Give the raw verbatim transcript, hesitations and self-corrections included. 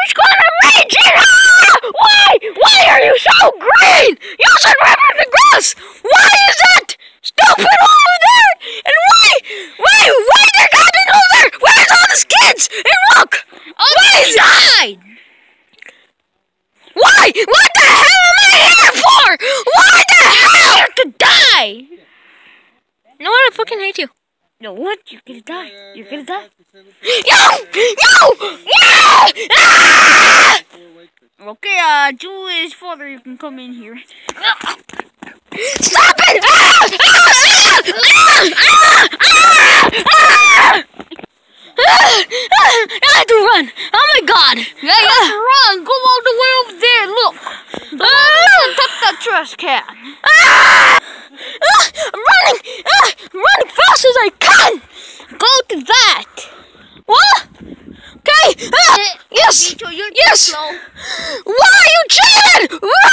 Who's gonna reach it? Ah! Why? Why are you so green? You should remember the grass. Why is that stupid over there? And why? Why? Why they're coming over there? Where's all the kids? And look! Oh, why is died? Why? What the hell am I here for? Why the hell? You're to die! No, I fucking hate you. No, what? You're gonna die. You're gonna die. Yo! Yo! Yeah! Ah! Okay, uh, Julie's father, you can come in here. Stop it! Ah! Ah! Ah! Ah! Ah! Ah! Ah! I have to run! Oh my god! Yeah, you have to run! Go all the way over there, look! Ah! Take that trash can! Ah! Ah! I'm running! Ah! I'm running fast as I can! Go to that! What? Okay! Ah! Yes! You're Yes! slow. Why are you cheating?